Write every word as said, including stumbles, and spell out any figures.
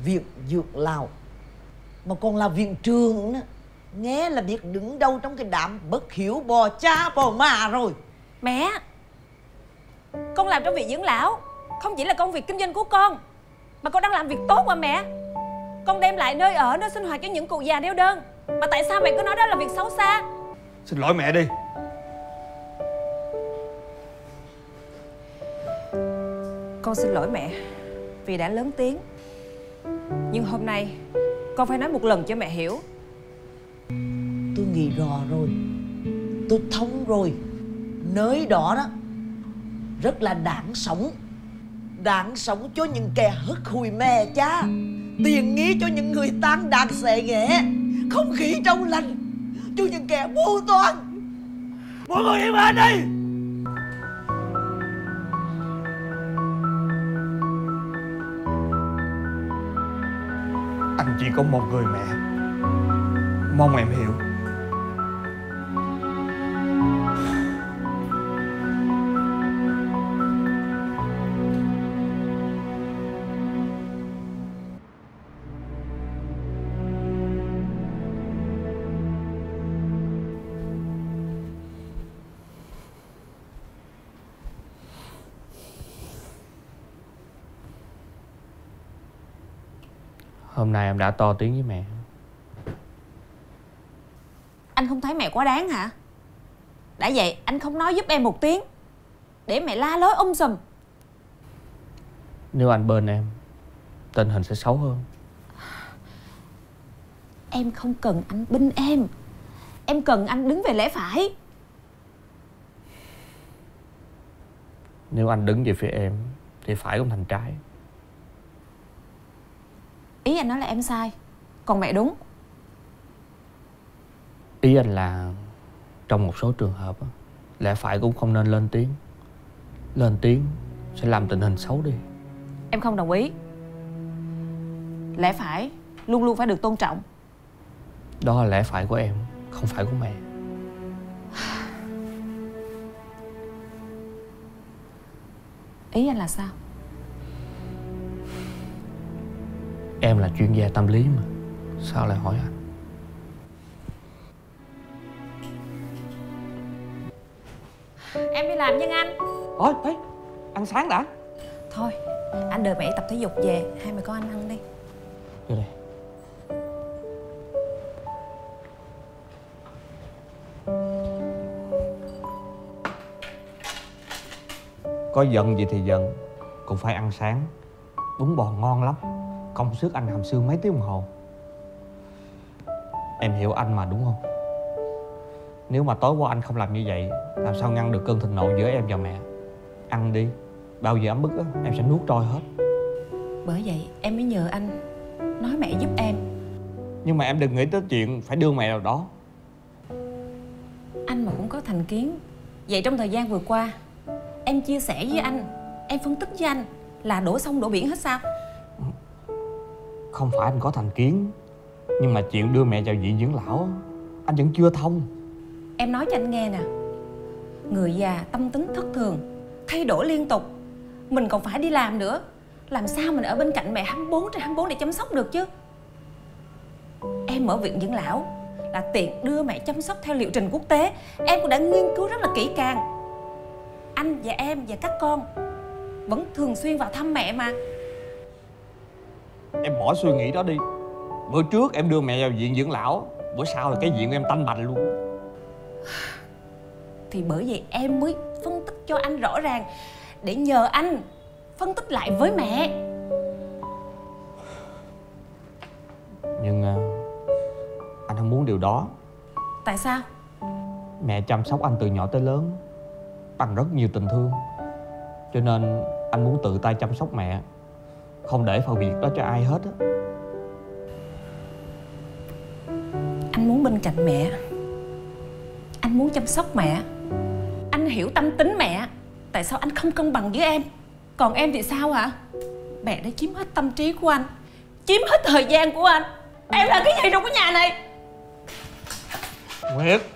viện dưỡng lão mà còn là viện trưởng nữa, nghe là biết đứng đâu trong cái đám bất hiếu bò cha bò mạ rồi. Mẹ, con làm trong viện dưỡng lão không chỉ là công việc kinh doanh của con, mà con đang làm việc tốt mà mẹ. Con đem lại nơi ở, nơi sinh hoạt cho những cụ già neo đơn, mà tại sao mẹ cứ nói đó là việc xấu xa? Xin lỗi mẹ đi. Con xin lỗi mẹ vì đã lớn tiếng, nhưng hôm nay con phải nói một lần cho mẹ hiểu. Tôi nghĩ rõ rồi, tôi thông rồi. Nơi đó đó rất là đáng sống, đáng sống cho những kẻ hất hủi mẹ cha, tiện nghi cho những người tan đàn xẻ nghẽ, không khí trong lành cho những kẻ mưu toan. Mọi người im anh đi. Anh chỉ có một người mẹ, mong em hiểu. Hôm nay em đã to tiếng với mẹ. Anh không thấy mẹ quá đáng hả? Đã vậy anh không nói giúp em một tiếng, để mẹ la lối um sùm. Nếu anh bên em, tình hình sẽ xấu hơn. Em không cần anh binh em, em cần anh đứng về lẽ phải. Nếu anh đứng về phía em thì phải cũng thành trái. Ý anh nói là em sai, còn mẹ đúng. Ý anh là trong một số trường hợp lẽ phải cũng không nên lên tiếng. Lên tiếng sẽ làm tình hình xấu đi. Em không đồng ý. Lẽ phải luôn luôn phải được tôn trọng. Đó là lẽ phải của em, không phải của mẹ. Ý anh là sao? Em là chuyên gia tâm lý mà, sao lại hỏi anh? Em đi làm nhưng anh. Ôi, ê, ăn sáng đã. Thôi, anh đợi mẹ tập thể dục về, hai mẹ con anh ăn đi. Vô đây. Có giận gì thì giận, cũng phải ăn sáng. Bún bò ngon lắm, công sức anh hầm xương mấy tiếng đồng hồ. Em hiểu anh mà đúng không? Nếu mà tối qua anh không làm như vậy, làm sao ngăn được cơn thịnh nộ giữa em và mẹ. Ăn đi, bao giờ ấm bức á, em sẽ nuốt trôi hết. Bởi vậy em mới nhờ anh nói mẹ giúp em. Nhưng mà em đừng nghĩ tới chuyện phải đưa mẹ vào đó. Anh mà cũng có thành kiến. Vậy trong thời gian vừa qua em chia sẻ với anh, em phân tích với anh là đổ sông đổ biển hết sao? Không phải anh có thành kiến, nhưng mà chuyện đưa mẹ vào viện dưỡng lão anh vẫn chưa thông. Em nói cho anh nghe nè, người già tâm tính thất thường, thay đổi liên tục, mình còn phải đi làm nữa, làm sao mình ở bên cạnh mẹ hai mươi bốn trên hai mươi bốn để chăm sóc được chứ. Em ở viện dưỡng lão là tiện đưa mẹ chăm sóc theo liệu trình quốc tế. Em cũng đã nghiên cứu rất là kỹ càng. Anh và em và các con vẫn thường xuyên vào thăm mẹ mà. Em bỏ suy nghĩ đó đi. Bữa trước em đưa mẹ vào viện dưỡng lão, bữa sau là cái viện của em tanh bành luôn. Thì bởi vậy em mới phân tích cho anh rõ ràng, để nhờ anh phân tích lại với mẹ. Nhưng uh, anh không muốn điều đó. Tại sao? Mẹ chăm sóc anh từ nhỏ tới lớn bằng rất nhiều tình thương, cho nên anh muốn tự tay chăm sóc mẹ, không để phần việc đó cho ai hết á. Anh muốn bên cạnh mẹ, anh muốn chăm sóc mẹ, anh hiểu tâm tính mẹ. Tại sao anh không cân bằng với em? Còn em thì sao hả? Mẹ đã chiếm hết tâm trí của anh, chiếm hết thời gian của anh. Em là cái gì trong cái nhà này? Nguyệt,